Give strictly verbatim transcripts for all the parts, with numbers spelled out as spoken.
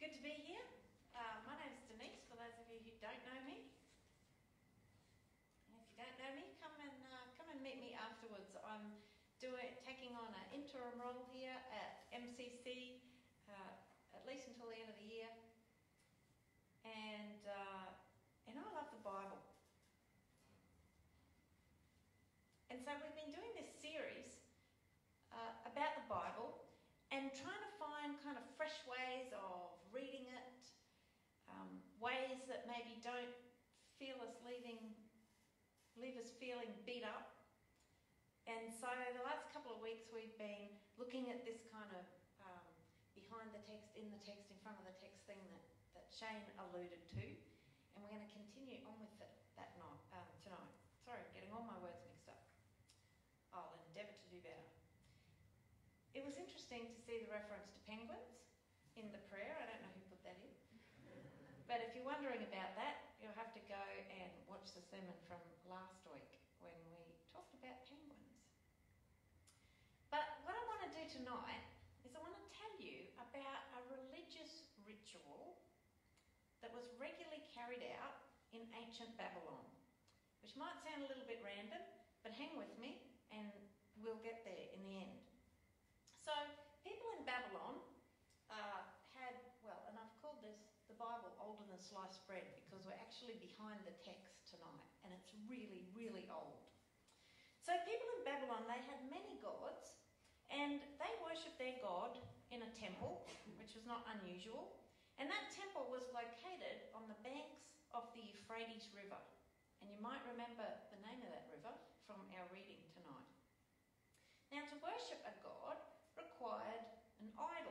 Good to be here. Uh, my name's Denise, for those of you who don't know me. And if you don't know me, come and uh, come and meet me afterwards. I'm doing taking on an interim role here at M C C, uh, at least until the end of the year. And uh, and I love the Bible. And so we've been doing this series uh, about the Bible and trying to find kind of fresh ways of reading it, um, ways that maybe don't feel us leaving, leave us feeling beat up. And so the last couple of weeks we've been looking at this kind of um, behind the text, in the text, in front of the text thing that, that Shane alluded to. And we're going to continue on with it that night, um, tonight. Sorry, I'm getting all my words mixed up. I'll endeavour to do better. It was interesting to see the reference to penguins in the prayer. I don't know who put that in. But if you're wondering about that, you'll have to go and watch the sermon from last week when we talked about penguins. But what I want to do tonight is I want to tell you about a religious ritual that was regularly carried out in ancient Babylon, which might sound a little bit random, but hang with me and we'll get there in the end. So people in Babylon uh, had, well, and I've called this the Bible older than sliced bread because we're actually behind the text tonight and it's really, really old. So people in Babylon, they had many gods and they worshipped their god in a temple, which was not unusual. And that temple was located on the banks of the Euphrates River. And you might remember the name of that river from our reading tonight. Now, to worship a god required an idol.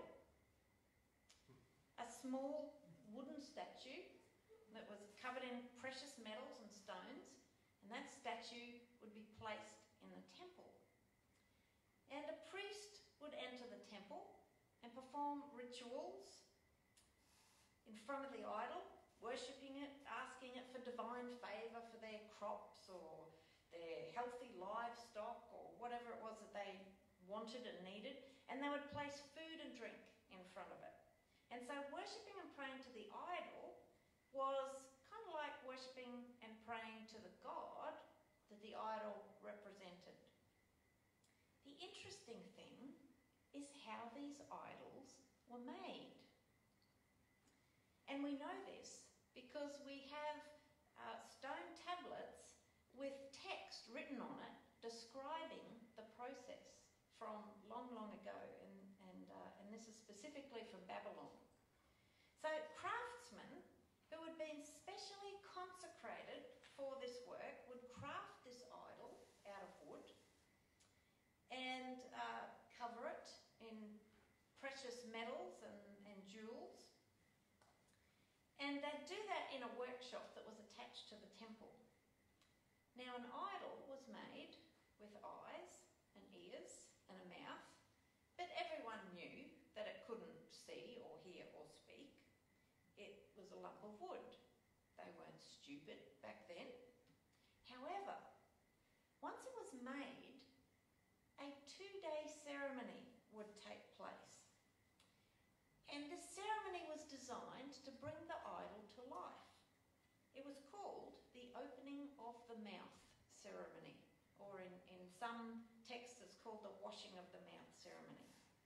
A small wooden statue that was covered in precious metals and stones, and that statue would be placed in the temple. And a priest would enter the temple and perform rituals in front of the idol, worshipping it, asking it for divine favour for their crops or their healthy livestock or whatever it was that they wanted and needed, and they would place food and drink in front of it. And so worshipping and praying to the idol was kind of like worshipping and praying to the God that the idol represented. The interesting thing is how these idols were made. And we know this because we have uh, stone tablets with text written on it describing the process from long, long ago, and, and, uh, and this is specifically from Babylon. So craftsmen who had been specially consecrated for this work would craft this idol out of wood and uh, cover it in precious metals and, and jewels. And they'd do that in a workshop that was attached to the temple. Now, an idol was made with eyes and ears and a mouth, but everyone knew that it couldn't see or hear or speak. It was a lump of wood. They weren't stupid back then. However, once it was made, a two-day ceremony would take place. And the ceremony was designed to bring the idol to life. It was called the opening of the mouth ceremony, or in, in some texts it's called the washing of the mouth ceremony.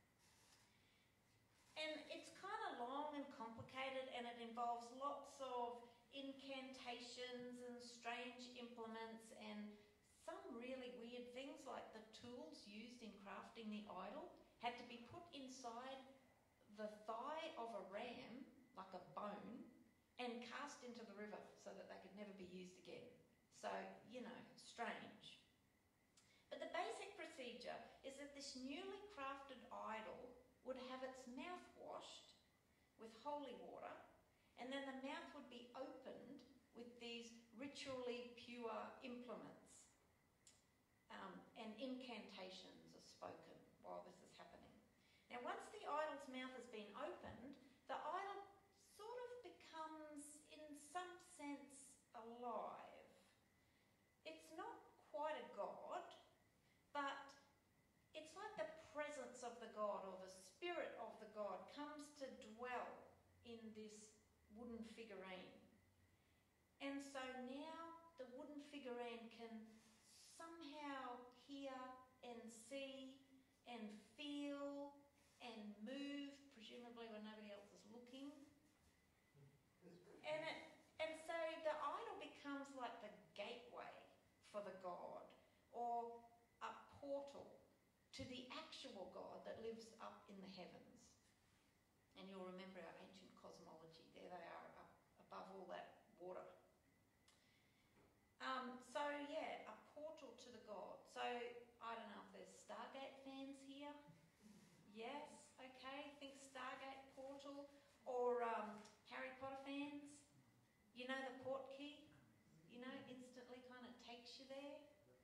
And it's kind of long and complicated, and it involves lots of incantations and strange implements and some really weird things, like the tools used in crafting the idol had to be put inside the thigh of a ram, like a bone, and cast into the river so that they could never be used again. So, you know, strange. But the basic procedure is that this newly crafted idol would have its mouth washed with holy water, and then the mouth would be opened with these ritually pure implements. Um, and incantations are spoken while this is happening. Now, once the idol's mouth has been opened, the idol sort of becomes, in some sense, alive. It's not quite a god, but it's like the presence of the god or the spirit of the god comes to dwell in this wooden figurine. And so now the wooden figurine can somehow hear and see and feel and move, presumably when nobody else is looking. And, it, and so the idol becomes like the gateway for the god, or a portal to the actual God that lives up in the heavens. And you'll remember our ancient cosmology. There they are, up above all that water. Um, so yeah, a portal to the God. So I don't know if there's Stargate fans here. Yes, okay. Think Stargate portal, or um, Harry Potter fans. You know the port key. You know, instantly kind of takes you there.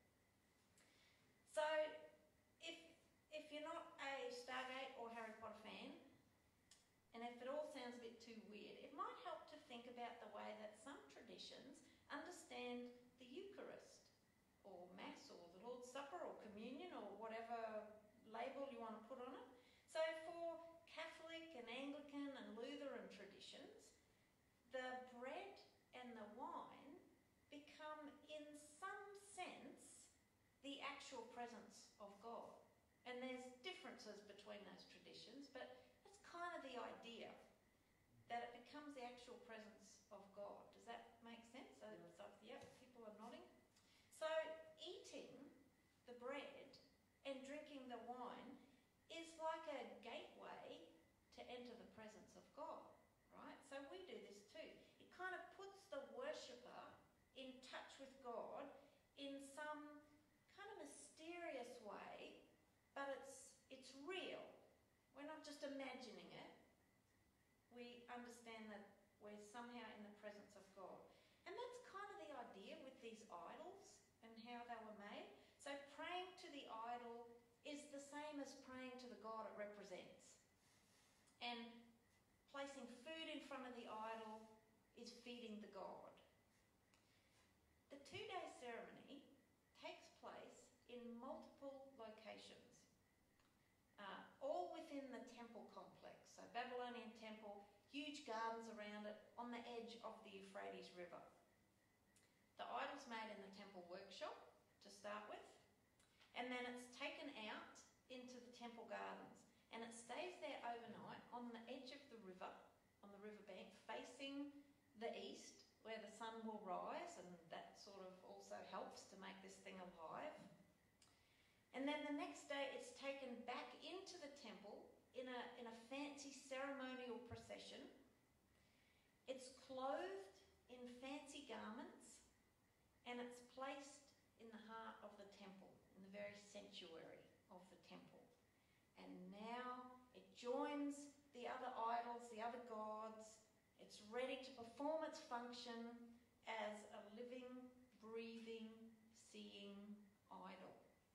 So if if you're not a Stargate or Harry Potter fan, and if it all sounds a bit too weird, it might help to think about the way that some traditions understand the Eucharist, or Mass, or the Lord's Supper, or Communion, or whatever label you want to put on it. So for Catholic and Anglican and Lutheran traditions, the bread and the wine become, in some sense, the actual presence of God. And there's differences between those traditions, but that's kind of the idea, that it becomes the actual presence of God. Does that make sense? So, so yep, people are nodding. So eating the bread and drinking the wine is like a gateway to enter the presence of God, right? So we do this too. It kind of puts the worshipper in touch with God in some kind of mysterious way, but it's it's real. We're not just imagining it. We understand that we're somehow in the presence of God. And that's kind of the idea with these idols and how they were made. So praying to the idol is the same as praying to the God it represents. And placing food in front of the idol is feeding the God. The two-day ceremony takes place in multiple locations, uh, all within the temple complex. So Babylonian temple, huge gardens around it, on the edge of the Euphrates River. The idol's made in the temple workshop to start with, and then it's taken out into the temple gardens, and it stays there overnight on the edge of the river, on the riverbank, facing the east, where the sun will rise, and that sort of also helps to make this thing alive. And then the next day it's taken back into the temple in a, in a fancy ceremonial procession. It's clothed in fancy garments, and it's placed in the heart of the temple, in the very sanctuary of the temple. And now it joins the other idols, the other gods. It's ready to perform its function as a living, breathing, seeing idol.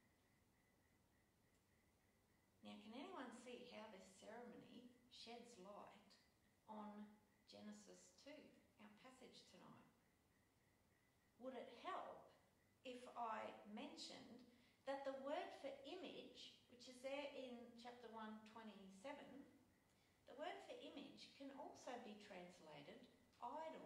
Now, can anyone see how this ceremony sheds light on Genesis two, our passage tonight? Would it help if I mentioned that the word for image, which is there in chapter one twenty-seven, the word for image can also be translated idol.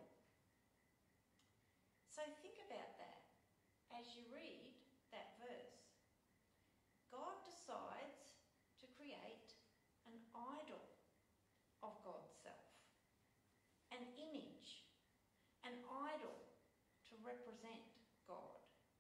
So think about that as you read that verse. God decides to create an idol of God's self, an image, an idol to represent God.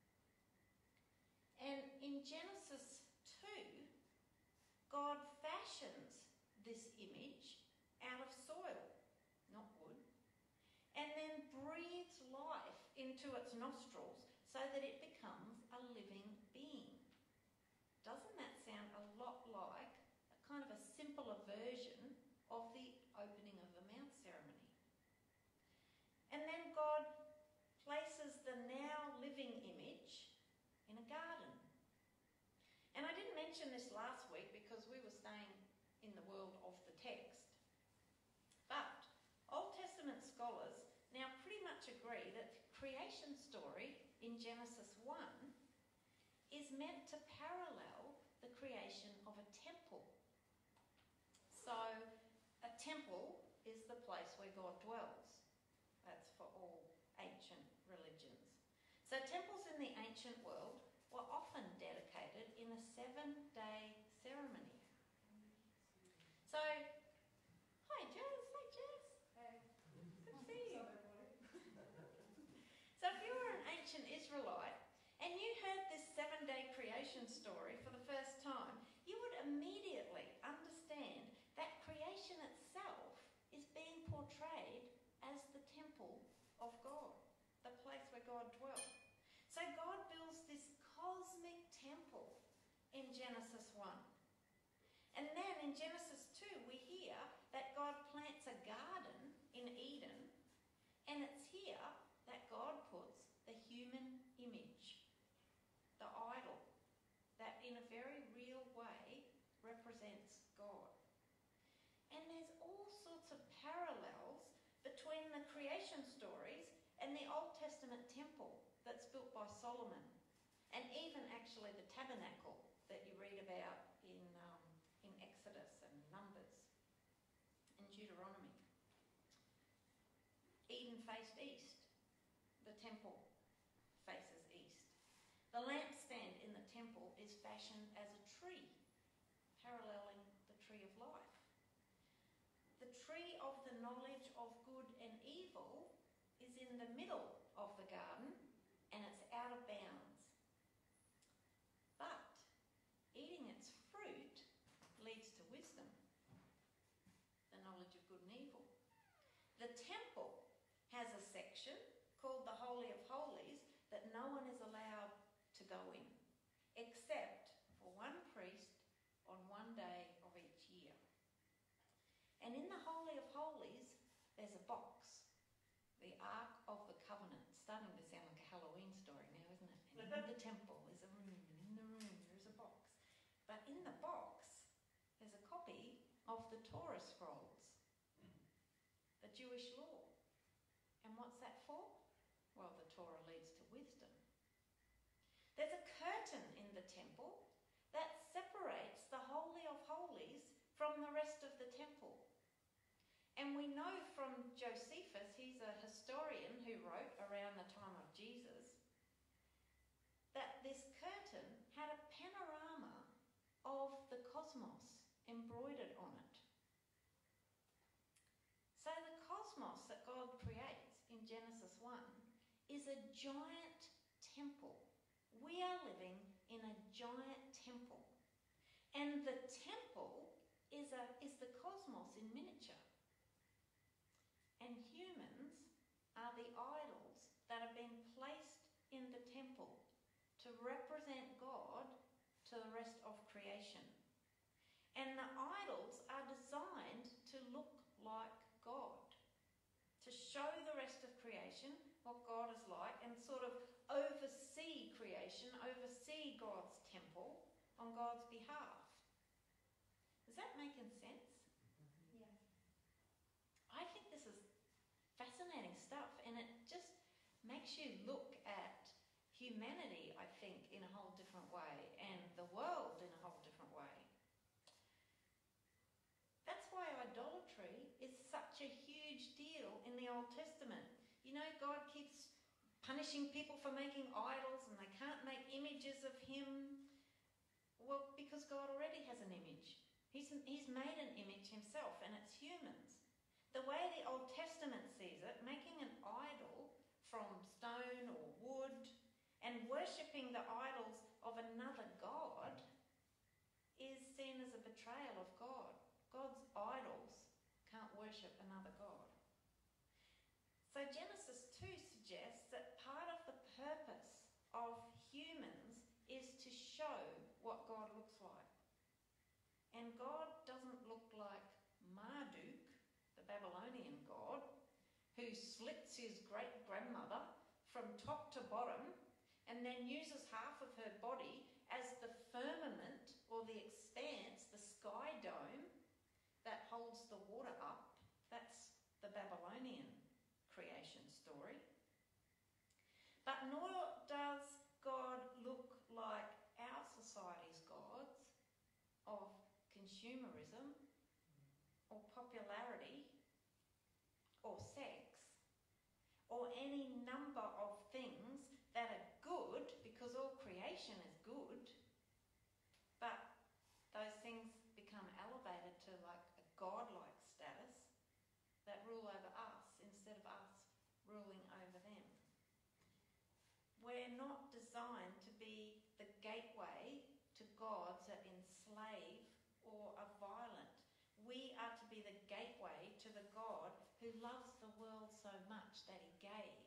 And in Genesis two, God fashions this image out of soil, not wood, and then breathes life into its nostrils so that it becomes a living being. Doesn't that sound a lot like a kind of a simpler version of the opening of the Mount ceremony? And then God places the now living image in a garden. And I didn't mention this last week because we were staying in the world of the text. But Old Testament scholars now pretty much agree that the creation story in Genesis one is meant to parallel the creation of a temple. So a temple is the place where God dwells. That's for all ancient religions. So temples in the ancient world were often dedicated in a seven-day ceremony. So, hi Jess, hi Jess. Hey. Good to see you. So if you were an ancient Israelite and you heard this seven-day creation story for the first time, you would immediately understand that creation itself is being portrayed as the temple of God, the place where God dwelt. So God builds this cosmic temple in Genesis one. And then in Genesis two, we hear that God plants a garden in Eden, and it's here that God puts the human image, the idol, that in a very real way represents God. And there's all sorts of parallels between the creation stories and the Old Testament temple that's built by Solomon, and even actually the tabernacle that you read about in, um, in Exodus and Numbers and Deuteronomy. Eden faced east. The temple faces east. The lampstand in the temple is fashioned as a tree, paralleling the tree of life. The tree of the knowledge of good and evil is in the middle of the garden, and it's out of bounds. But eating its fruit leads to wisdom, the knowledge of good and evil. The temple has a section called the Holy of Holies that no one is allowed to go in, except for one priest on one day of each year. And in the Holy of Holies, there's a box, the Ark of the Covenant. Starting to sound like a Halloween story now, isn't it? And in the temple is a room, and in the room there's a box. But in the box, there's a copy of the Torah scrolls, the Jewish law. And what's that for? Well, the Torah leads to wisdom. There's a curtain in the temple that separates the Holy of Holies from the rest of the temple. And we know from Josephus, he's a historian who wrote around the time of Jesus, that this curtain had a panorama of the cosmos embroidered on it. So the cosmos that God creates in Genesis one is a giant temple. We are living in a giant temple. And the temple is, a, is the cosmos in miniature. And humans are the idols that have been placed in the temple to represent God to the rest of creation. And the idols are designed to look like God, to show the rest of creation what God is like, and sort of oversee creation, oversee God's temple on God's behalf. Is that making sense? Yeah. I think this is fascinating stuff, and it just makes you look at humanity, I think, in a whole different way, and the world in a whole different way. That's why idolatry is such a huge deal in the Old Testament. You know, God keeps punishing people for making idols, and they can't make images of him. Well, because God already has an image. He's, he's made an image himself, and it's humans. The way the Old Testament sees it, making an idol from stone or wood and worshipping the idols of another god is seen as a betrayal of God. God's idols can't worship another god. So Genesis two suggests that part of the purpose of humans is to show what God looks like. And God doesn't look like Marduk, the Babylonian god, who slits his great-grandmother from top to bottom and then uses half of her body as the firmament or the expanse, the sky dome that holds the water up. That's the Babylonian creation story. But nor does God look like our society's gods of consumerism or popularity or or any number of things that are good, because all creation is good, but those things become elevated to like a godlike status that rule over us instead of us ruling over them. We're not designed to be the gateway to gods that enslave or are violent. We are to be the gateway to the God who loves the world so much that he gave.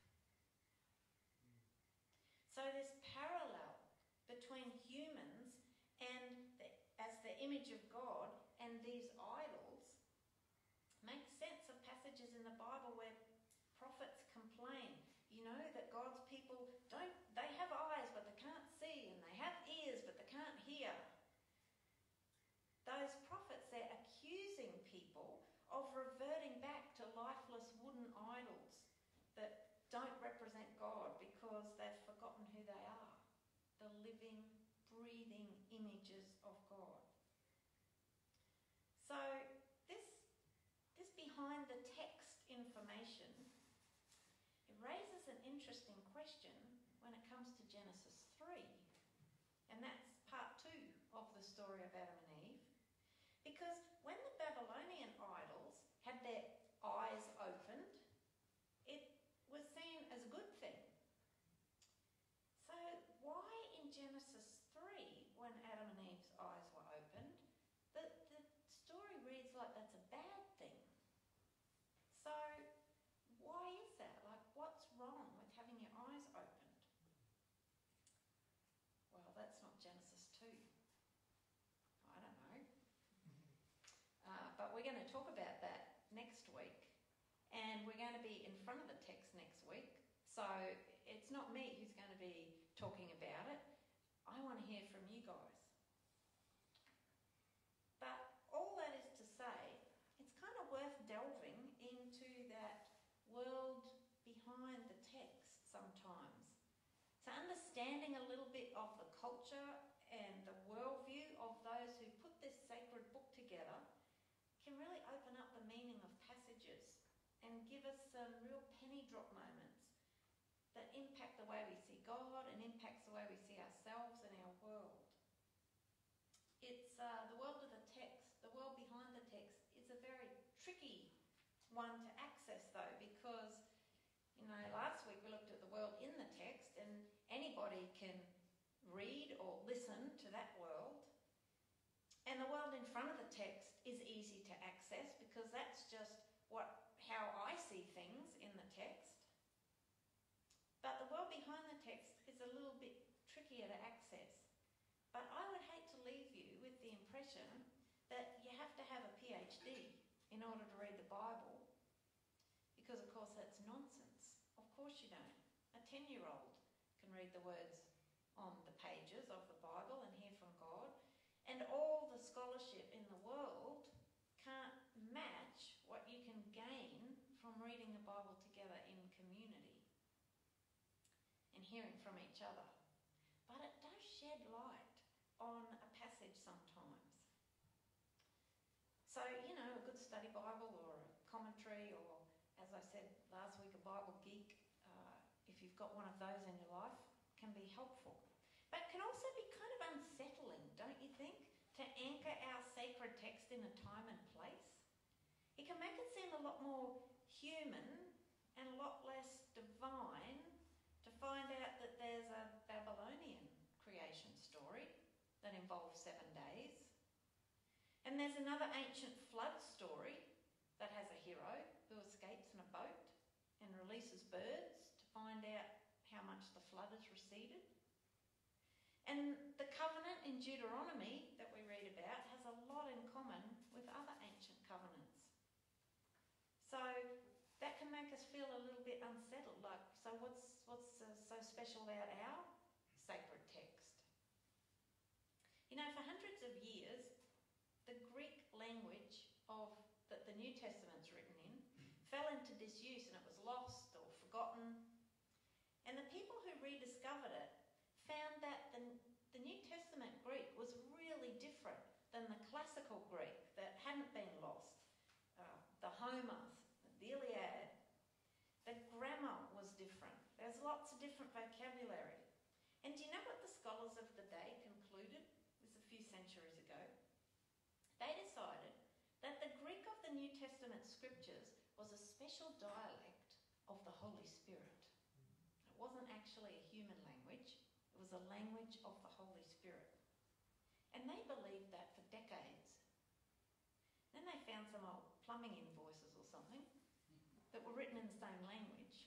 So this parallel between humans and the, as the image of God and these idols makes sense of passages in the Bible where prophets complain, you know, that God's people don't, they have eyes but they can't see, and they have ears but they can't hear. Those prophets, they're accusing people of reverting back to lifeless wooden idols that don't represent God because they've forgotten who they are, the living, breathing images of God. So this, this behind the text information, it raises an interesting question when it comes to Genesis three, and that's part two of the story of Adam and Eve. Because when the Babylonian idols had their eyes opened, it was seen as a good thing. So why in Genesis three, when Adam and Eve's eyes were opened, the, the story reads like that's a bad thing? So why is that? Like, what's wrong with having your eyes opened? Well, that's not Genesis two. I don't know. Uh, but we're going to talk about that next week. And we're going to be in front of the text next week. So it's not me who's going to be talking about it. I want to hear from you guys. But all that is to say, it's kind of worth delving into that world behind the text sometimes. So understanding a little bit of the culture and the worldview of those who put this sacred book together can really open up the meaning of passages and give us some real penny drop moments that impact the way we see God and impacts the way we see ourselves and our world. It's uh, the world of the text, the world behind the text is a very tricky one to access though, because, you know, last week we looked at the world in the text and anybody can read or listen to that world. And the world in front of the text is easy to access because that's just what how I see things in the text. But the world behind the text is a little bit trickier to access. But I would hate to leave you with the impression that you have to have a PhD in order to read the Bible, because of course that's nonsense. Of course you don't. A ten-year-old can read the words on the pages of the Bible and hear from God, and all the scholarship in the world can't match what you can gain from reading the Bible together in community and hearing from each other. But it does shed light on a passage sometimes. So, you know, a good study Bible or a commentary, or, as I said last week, a Bible geek, uh, if you've got one of those in your life, can be helpful. But it can also be kind of unsettling, don't you think, to anchor our sacred text in a time and place? It can make it seem a lot more human and a lot less divine to find out that there's a Babylonian creation story that involves seven days. And there's another ancient flood story that has a hero who escapes in a boat and releases birds to find out how much the flood has receded. And the covenant in Deuteronomy that we read about has a lot in common with other ancient covenants. So that can make us feel a little bit unsettled, like, so what's, what's uh, so special about our sacred text? You know, for hundreds of years, the Greek language of that the New Testament's written in fell into disuse and it was lost or forgotten. And the people who rediscovered it found that the, the New Testament Greek was really different than the classical Greek that hadn't been lost. Uh, the Homer, the Iliad, the grammar the day concluded, it was a few centuries ago, they decided that the Greek of the New Testament scriptures was a special dialect of the Holy Spirit. It wasn't actually a human language, it was a language of the Holy Spirit. And they believed that for decades. Then they found some old plumbing invoices or something that were written in the same language.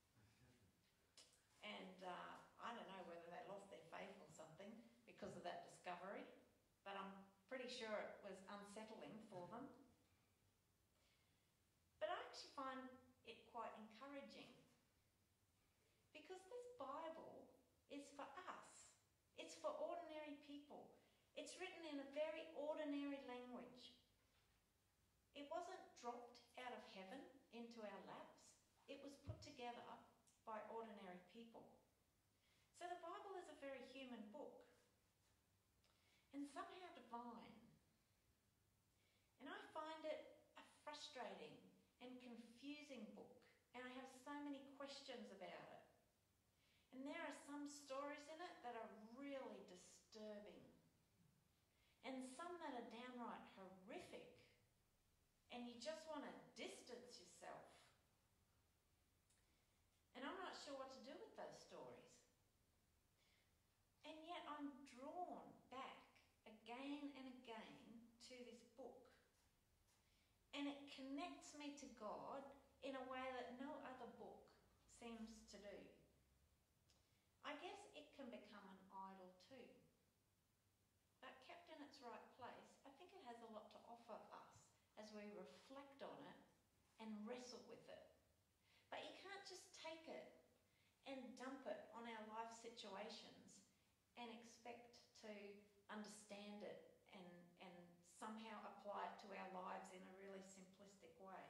And uh, I don't know whether they lost their faith or something because of that discovery, but I'm pretty sure it was unsettling for them. But I actually find it quite encouraging because this Bible is for us. It's for ordinary people. It's written in a very ordinary language. It wasn't dropped out of heaven into our laps. It was put together by ordinary people. So the Bible is a very human book and somehow divine. And I find it a frustrating and confusing book, and I have so many questions about it. And there are some stories in it that are really disturbing, and some that are downright horrific, and you just want to distance yourself. And I'm not sure what to do with those stories. And yet I'm drawn back again and again to this book. And it connects me to God in a way that no other book seems to do. I guess it can become an idol too. But kept in its right place, I think it has a lot to offer us as we reflect on it and wrestle with it. But you can't just take it and dump it on our life situations and expect to understand it and, and somehow apply it to our lives in a really simplistic way.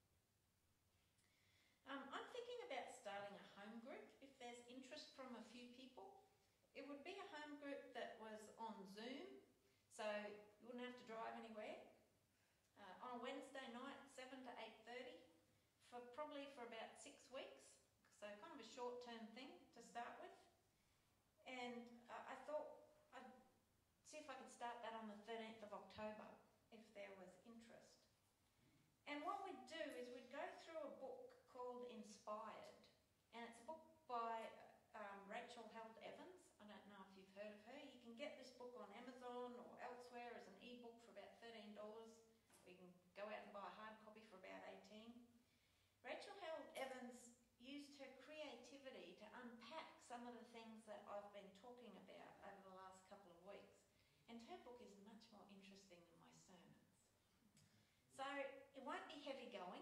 Um, I'm thinking about starting a home group if there's interest from a few people. It would be a home group that was on Zoom, so you wouldn't have to drive anywhere. Uh, on a Wednesday night, seven to eight thirty, for probably for about six weeks. So kind of a short-term thing to start with. And uh, I thought I'd see if I could start that on the thirteenth of October, if there was interest. And what we'd do is we'd go through a book called Inspired, and it's a book by um, Rachel Held Evans. I don't know if you've heard of her. You can get this book on Amazon or elsewhere as an e-book for about thirteen dollars. Or you can go out and buy a hard copy for about eighteen dollars. Rachel Held Evans used her creativity to unpack some of the things that I've been talking about over the last couple of weeks. And her book is much more interesting than my sermons. So it won't be heavy going.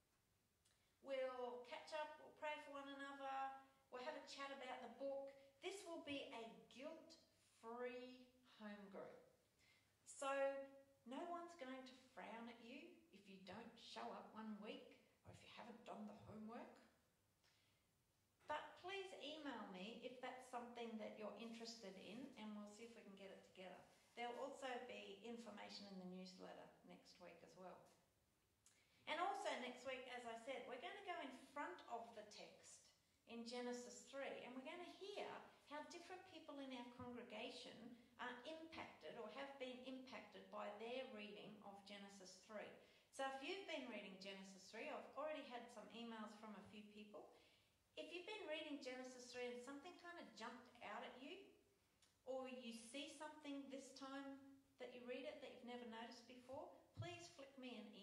We'll catch up, we'll pray for one another, we'll have a chat about the book. This will be a guilt-free home group. So no one's going to frown at you if you don't show up one week or if you haven't done the homework. But please email me if that's something that you're interested in, and we'll see if we can get it together. There'll also be information in the newsletter next week as well. And also next week, as I said, we're going to go in front of the text in Genesis three, and we're going to hear how different people in our congregation are impacted or have been impacted by their reading of Genesis three. So if you've been reading Genesis three, I've already had some emails from a few people. If you've been reading Genesis three and something kind of jumped out at you, or you see something this time that you read it that you've never noticed before, please flick me an